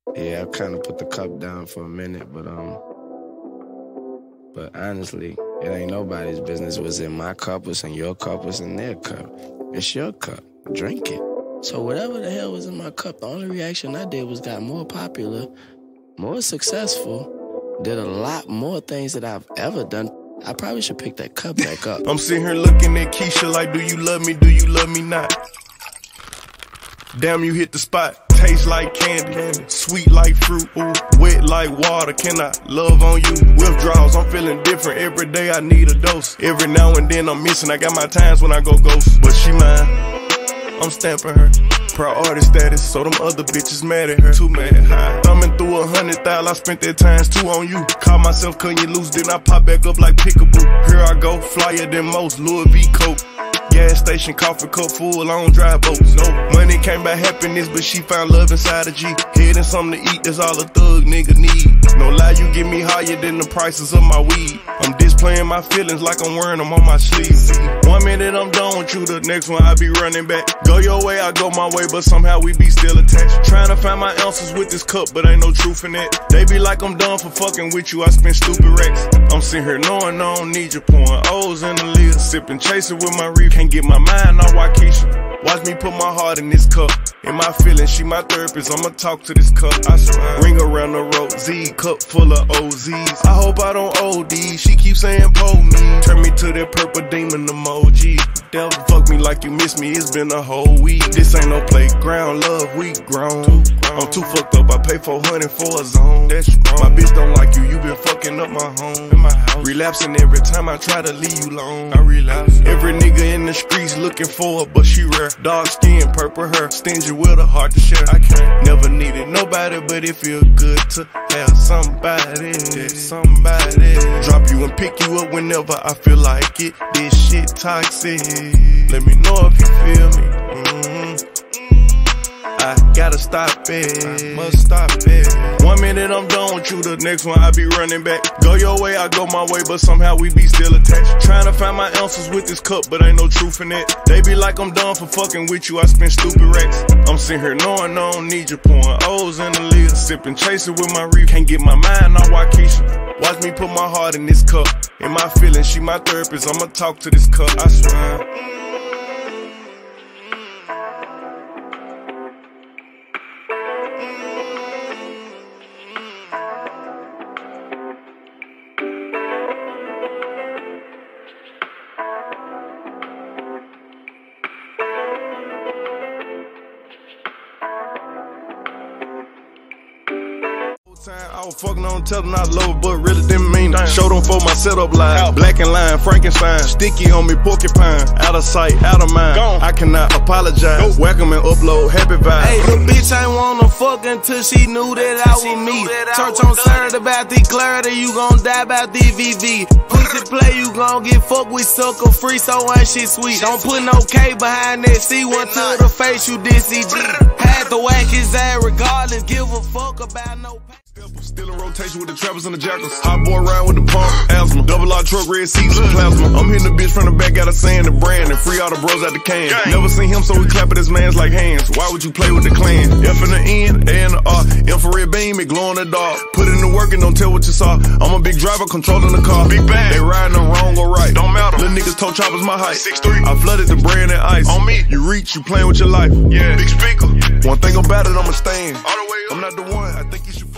Yeah, I kind of put the cup down for a minute, but honestly, it ain't nobody's business. What's in my cup, what's in your cup, what's in their cup. It's your cup. Drink it. So whatever the hell was in my cup, the only reaction I did was got more popular, more successful, did a lot more things that I've ever done. I probably should pick that cup back up. I'm sitting here looking at Kesha like, do you love me, do you love me not? Damn, you hit the spot. Taste like candy, sweet like fruit, ooh, wet like water. Can I love on you? Withdrawals, I'm feeling different. Every day I need a dose. Every now and then I'm missing. I got my times when I go ghost. But she mine, I'm stamping her. Priority status, so them other bitches mad at her. Too mad, high. Thumbing through 100,000, I spent that times 2 on you. Call myself cutting you loose, then I pop back up like Pickaboo. Here I go, flyer than most, Louis V. Coke. Gas station, coffee cup full, I don't drive boats. No money came by happiness, but she found love inside a G. Head and something to eat, that's all a thug nigga need. No lie, you get me higher than the prices of my weed. I'm displaying my feelings like I'm wearing them on my sleeve. 1 minute I'm done with you, the next one I be running back. Go your way, I go my way, but somehow we be still attached. Trying to find my answers with this cup, but ain't no truth in it. They be like I'm done for fucking with you, I spend stupid racks. I'm sitting here knowing I don't need you, pouring O's in the lid, sipping, chasing with my reef. Can't get my mind on Wockesha. Watch me put my heart in this cup. In my feelings, she my therapist, I'ma talk to this cup. I swear. Ring around the road, Z, cup full of OZs. I hope I don't OD, she keeps saying pull me. Turn me to that purple demon emoji. Devil fuck me like you miss me, it's been a whole week. This ain't no playground, love, we grown. I'm too fucked up, I pay 400 for a zone. That's my bitch don't like you, you been fucking up my home. In my house, relapsing every time I try to leave you alone. I relapse. Every nigga in the streets looking for her, but she rare. Dark skin, purple hair, stingy with a heart to share. I can't never needed nobody, but it feel good to have somebody. Somebody drop you and pick you up whenever I feel like it. This shit toxic. Let me know if you feel me. I gotta stop it, I must stop it. 1 minute I'm done with you, the next one I be running back. Go your way, I go my way, but somehow we be still attached. Trying to find my answers with this cup, but ain't no truth in it. They be like I'm done for fucking with you, I spend stupid racks. I'm sitting here knowing I don't need you, pouring O's in the lid, sipping, chasing with my reef. Can't get my mind on Wockesha. Watch me put my heart in this cup. In my feelings, she my therapist, I'ma talk to this cup, I swear. I was fucking on tell them I love her, but really didn't mean it. Showed them for my setup line, black and line, Frankenstein. Sticky on me, porcupine. Out of sight, out of mind. I cannot apologize. Whack 'em and upload happy vibes. Hey, the bitch ain't wanna fuck until she knew that I was me. Church on Saturday about the clarity, you gon' die about the VV. Pussy play, you gon' get fucked with sucker free, so ain't shit sweet. Don't put no K behind that C1 to the face, you did CG. Had to whack his ass regardless, give a fuck about no pay. Still in rotation with the trappers and the jackals. Hot boy round with the pump, asthma. Double R truck, red seats and plasma. I'm hitting the bitch from the back, got a sand the brand and free all the bros out the can. Never seen him, so we clap at his mans like hands. Why would you play with the clan? F in the N, A in the R. Infrared beam, it glow in the dark. Put in the work and don't tell what you saw. I'm a big driver, controlling the car. Big bang. They riding them wrong or right. Don't matter. Little niggas told choppers my height. 6'3". I flooded the brand and ice. On me. You reach, you playing with your life. Yeah. Big speaker. One thing about it, I'ma stand. All the way up. I'm not the one. I think you should.